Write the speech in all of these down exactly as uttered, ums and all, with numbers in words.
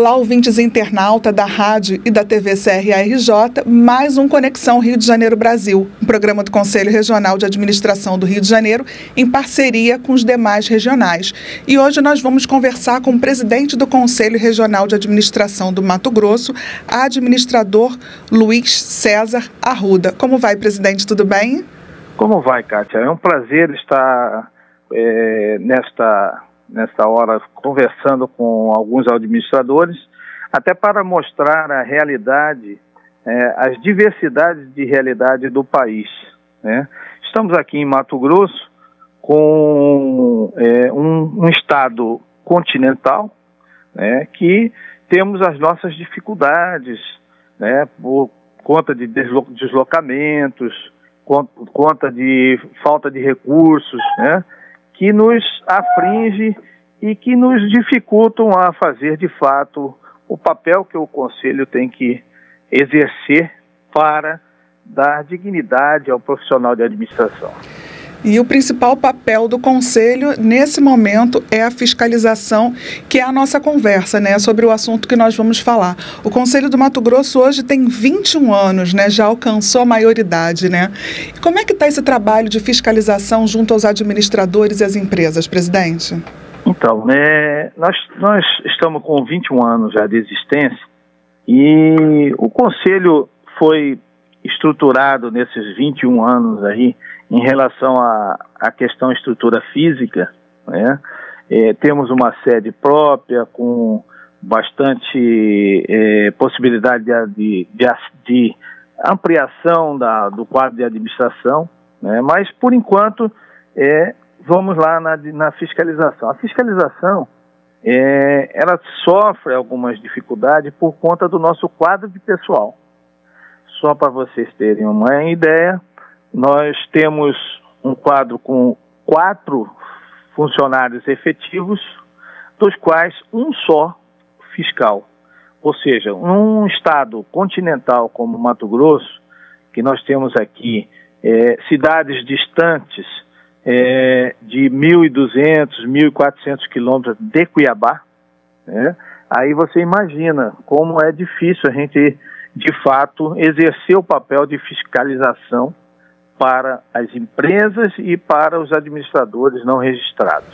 Olá, ouvintes internauta da rádio e da T V C R A R J, mais um Conexão Rio de Janeiro Brasil, um programa do Conselho Regional de Administração do Rio de Janeiro, em parceria com os demais regionais. E hoje nós vamos conversar com o presidente do Conselho Regional de Administração do Mato Grosso, administrador Luiz César Arruda. Como vai, presidente? Tudo bem? Como vai, Kátia? É um prazer estar é, nesta... nesta hora, conversando com alguns administradores, até para mostrar a realidade, é, as diversidades de realidade do país, né? Estamos aqui em Mato Grosso, com é, um, um estado continental, né, que temos as nossas dificuldades, né, por conta de deslo deslocamentos, conta de falta de recursos, né, que nos aflige e que nos dificultam a fazer, de fato, o papel que o Conselho tem que exercer para dar dignidade ao profissional de administração. E o principal papel do Conselho, nesse momento, é a fiscalização, que é a nossa conversa, né, sobre o assunto que nós vamos falar. O Conselho do Mato Grosso hoje tem vinte e um anos, né, já alcançou a maioridade, né? Como é que está esse trabalho de fiscalização junto aos administradores e às empresas, presidente? Então, né, nós, nós estamos com vinte e um anos já de existência e o Conselho foi estruturado nesses vinte e um anos aí, em relação à, à questão estrutura física, né? É, temos uma sede própria com bastante é, possibilidade de, de, de ampliação da, do quadro de administração, né? Mas, por enquanto, é, vamos lá na, na fiscalização. A fiscalização, é, ela sofre algumas dificuldades por conta do nosso quadro de pessoal. Só para vocês terem uma ideia, nós temos um quadro com quatro funcionários efetivos, dos quais um só fiscal. Ou seja, um estado continental como Mato Grosso, que nós temos aqui é, cidades distantes é, de mil e duzentos, mil e quatrocentos quilômetros de Cuiabá, né? Aí você imagina como é difícil a gente, de fato, exercer o papel de fiscalização para as empresas e para os administradores não registrados.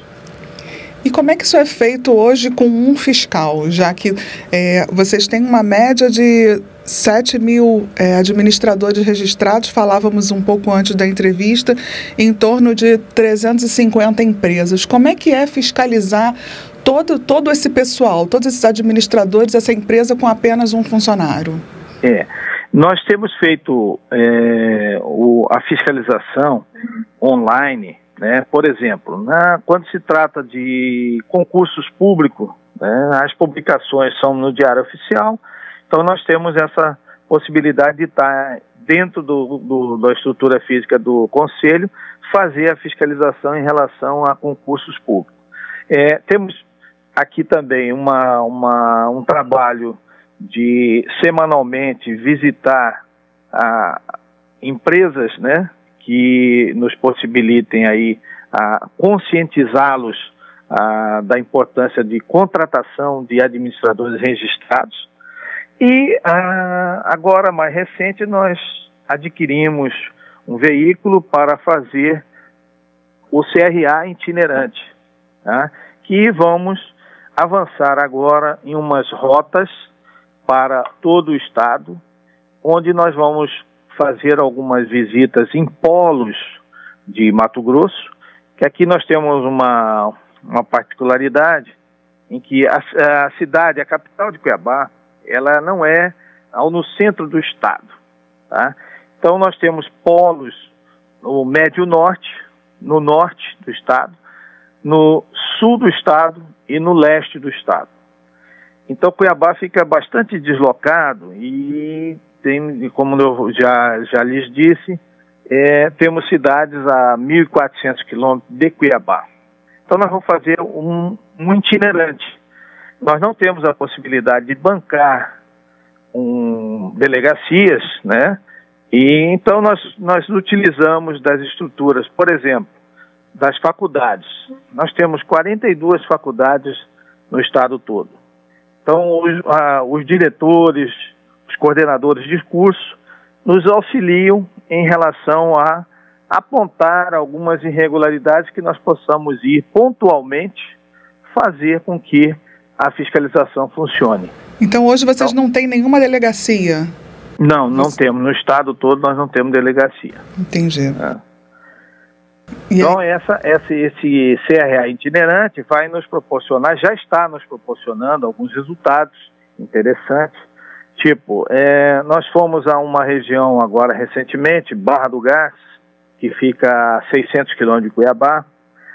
E como é que isso é feito hoje com um fiscal, já que é, vocês têm uma média de sete mil é, administradores registrados, falávamos um pouco antes da entrevista, em torno de trezentas e cinquenta empresas. Como é que é fiscalizar todo, todo esse pessoal, todos esses administradores, essa empresa com apenas um funcionário? É... Nós temos feito é, o, a fiscalização online, né? Por exemplo, na, quando se trata de concursos públicos, né, as publicações são no Diário Oficial, então nós temos essa possibilidade de estar dentro do, do, da estrutura física do Conselho, fazer a fiscalização em relação a concursos públicos. É, temos aqui também uma, uma, um trabalho de semanalmente visitar a, empresas, né, que nos possibilitem aí a conscientizá-los a, da importância de contratação de administradores registrados. E a, agora, mais recente, nós adquirimos um veículo para fazer o C R A itinerante, tá? Que vamos avançar agora em umas rotas para todo o estado, onde nós vamos fazer algumas visitas em polos de Mato Grosso, que aqui nós temos uma, uma particularidade em que a, a cidade, a capital de Cuiabá, ela não é ao, no centro do estado, tá? Então nós temos polos no médio norte, no norte do estado, no sul do estado e no leste do estado. Então, Cuiabá fica bastante deslocado e tem, como eu já, já lhes disse, é, temos cidades a mil e quatrocentos quilômetros de Cuiabá. Então, nós vamos fazer um, um itinerante. Nós não temos a possibilidade de bancar um, delegacias, né? E então nós, nós utilizamos das estruturas, por exemplo, das faculdades. Nós temos quarenta e duas faculdades no estado todo. Então, os, a, os diretores, os coordenadores de curso, nos auxiliam em relação a apontar algumas irregularidades que nós possamos ir pontualmente fazer com que a fiscalização funcione. Então, hoje vocês então, não têm nenhuma delegacia? Não, não Você... temos. No estado todo nós não temos delegacia. Entendi. É. Então, essa, essa, esse C R A itinerante vai nos proporcionar, já está nos proporcionando alguns resultados interessantes. Tipo, é, nós fomos a uma região agora recentemente, Barra do Garças, que fica a seiscentos quilômetros de Cuiabá,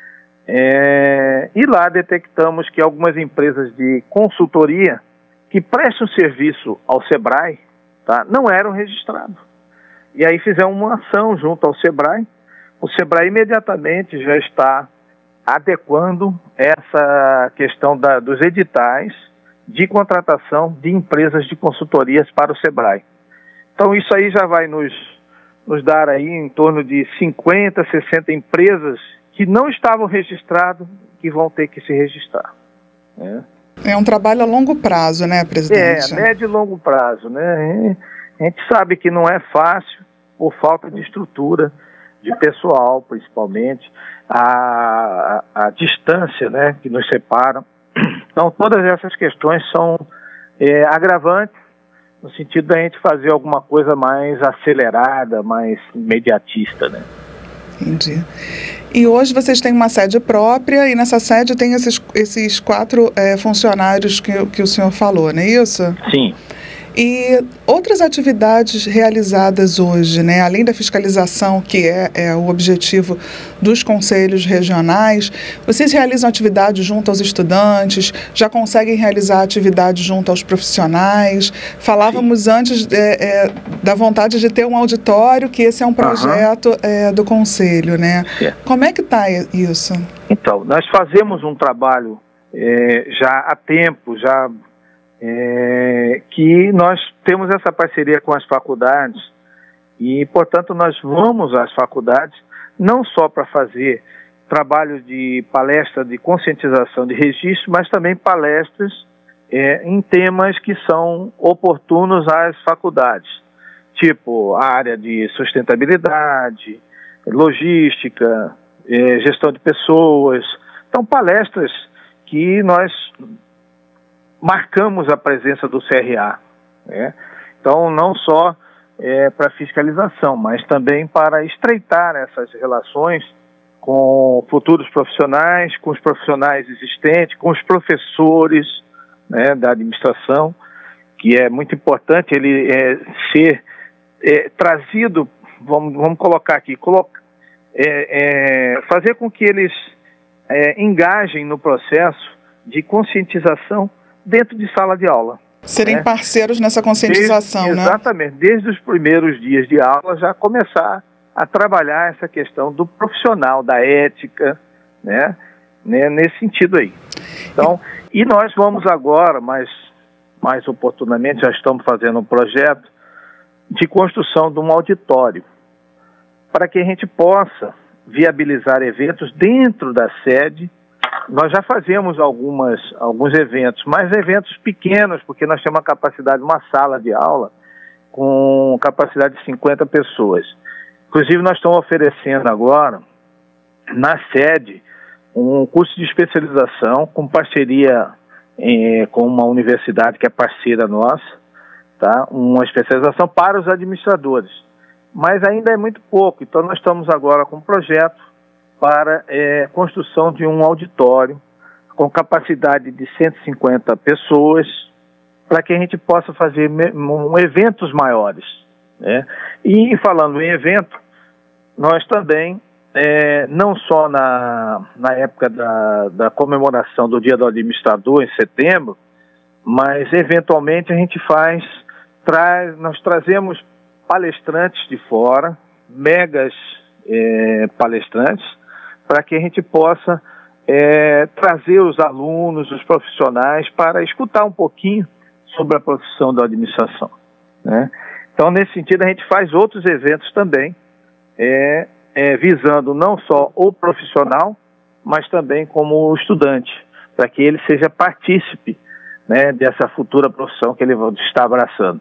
é, e lá detectamos que algumas empresas de consultoria que prestam serviço ao SEBRAE, tá, não eram registrados. E aí fizemos uma ação junto ao SEBRAE. O SEBRAE imediatamente já está adequando essa questão da, dos editais de contratação de empresas de consultorias para o SEBRAE. Então isso aí já vai nos, nos dar aí em torno de cinquenta, sessenta empresas que não estavam registradas, que vão ter que se registrar. Né? É um trabalho a longo prazo, né, presidente? É, médio e longo prazo, né? A gente sabe que não é fácil por falta de estrutura, de pessoal, principalmente, a, a, a distância, né, que nos separa. Então, todas essas questões são é, agravantes, no sentido da gente fazer alguma coisa mais acelerada, mais imediatista, né? Entendi. E hoje vocês têm uma sede própria, e nessa sede tem esses, esses quatro é, funcionários que, que o senhor falou, não é isso? Sim. E outras atividades realizadas hoje, né, além da fiscalização, que é, é o objetivo dos conselhos regionais, vocês realizam atividades junto aos estudantes, já conseguem realizar atividades junto aos profissionais? Falávamos Sim. antes é, é, da vontade de ter um auditório, que esse é um projeto uhum. é, do conselho, né? É. Como é que está isso? Então, nós fazemos um trabalho é, já há tempo, já... É, que nós temos essa parceria com as faculdades e, portanto, nós vamos às faculdades não só para fazer trabalho de palestra de conscientização de registro, mas também palestras é, em temas que são oportunos às faculdades, tipo a área de sustentabilidade, logística, é, gestão de pessoas. Então, palestras que nós marcamos a presença do C R A, né? Então, não só é, para fiscalização, mas também para estreitar essas relações com futuros profissionais, com os profissionais existentes, com os professores, né, da administração, que é muito importante ele é, ser é, trazido, vamos, vamos colocar aqui, coloca, é, é, fazer com que eles é, engajem no processo de conscientização dentro de sala de aula. Serem né? parceiros nessa conscientização, desde, né? Exatamente. Desde os primeiros dias de aula, já começar a trabalhar essa questão do profissional, da ética, né? né? Nesse sentido aí. Então, e nós vamos agora, mais, mais oportunamente, já estamos fazendo um projeto de construção de um auditório, para que a gente possa viabilizar eventos dentro da sede. Nós já fazemos algumas, alguns eventos, mas eventos pequenos, porque nós temos uma capacidade, uma sala de aula com capacidade de cinquenta pessoas. Inclusive, nós estamos oferecendo agora, na sede, um curso de especialização com parceria eh, com uma universidade que é parceira nossa, tá? Uma especialização para os administradores. Mas ainda é muito pouco, então nós estamos agora com um projeto para é, construção de um auditório com capacidade de cento e cinquenta pessoas, para que a gente possa fazer um, eventos maiores, né? E falando em evento, nós também, é, não só na, na época da, da comemoração do Dia do Administrador, em setembro, mas eventualmente a gente faz, traz, nós trazemos palestrantes de fora, megas é, palestrantes, para que a gente possa é, trazer os alunos, os profissionais, para escutar um pouquinho sobre a profissão da administração, né? Então, nesse sentido, a gente faz outros eventos também, é, é, visando não só o profissional, mas também como o estudante, para que ele seja partícipe né, dessa futura profissão que ele está abraçando.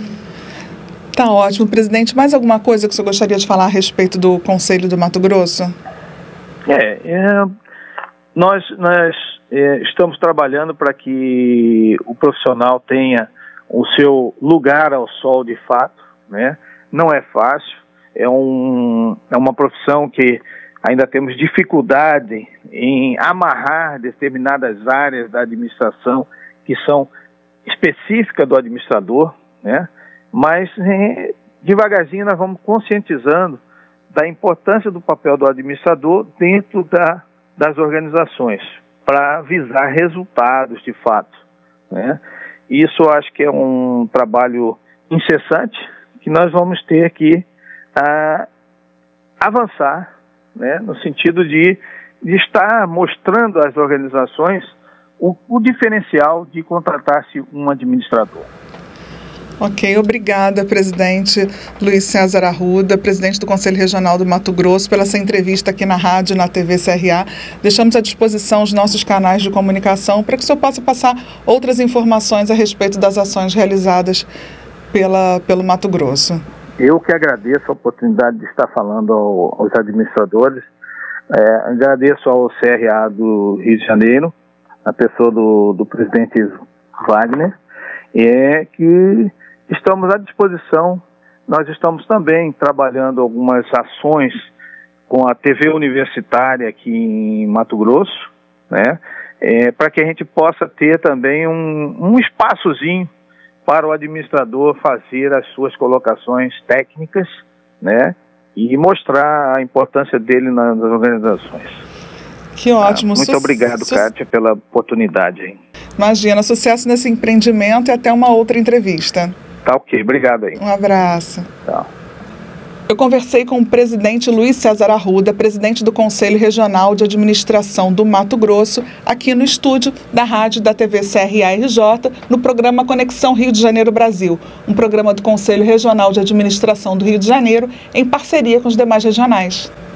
Tá ótimo, presidente. Mais alguma coisa que o senhor gostaria de falar a respeito do Conselho do Mato Grosso? É, é nós, nós é, estamos trabalhando para que o profissional tenha o seu lugar ao sol de fato, né? Não é fácil, é, um, é uma profissão que ainda temos dificuldade em amarrar determinadas áreas da administração que são específicas do administrador, né? Mas é, devagarzinho nós vamos conscientizando da importância do papel do administrador dentro da, das organizações, para visar resultados de fato, né? Isso eu acho que é um trabalho incessante que nós vamos ter que ah, avançar, né, no sentido de, de estar mostrando às organizações o, o diferencial de contratar-se um administrador. Ok, obrigada, presidente Luiz César Arruda, presidente do Conselho Regional do Mato Grosso, pela essa entrevista aqui na rádio, na T V C R A. Deixamos à disposição os nossos canais de comunicação para que o senhor possa passar outras informações a respeito das ações realizadas pela, pelo Mato Grosso. Eu que agradeço a oportunidade de estar falando ao, aos administradores, é, agradeço ao C R A do Rio de Janeiro, a pessoa do, do presidente Wagner, é que estamos à disposição. Nós estamos também trabalhando algumas ações com a T V universitária aqui em Mato Grosso, né, é, para que a gente possa ter também um, um espaçozinho para o administrador fazer as suas colocações técnicas, né, e mostrar a importância dele nas organizações. Que ótimo. Ah, muito Su obrigado, Su Kátia, pela oportunidade. Hein? Imagina, sucesso nesse empreendimento e até uma outra entrevista. Tá ok, obrigado aí. Um abraço. Tchau. Eu conversei com o presidente Luiz César Arruda, presidente do Conselho Regional de Administração do Mato Grosso, aqui no estúdio da rádio da T V C R A R J, no programa Conexão Rio de Janeiro Brasil, um programa do Conselho Regional de Administração do Rio de Janeiro, em parceria com os demais regionais.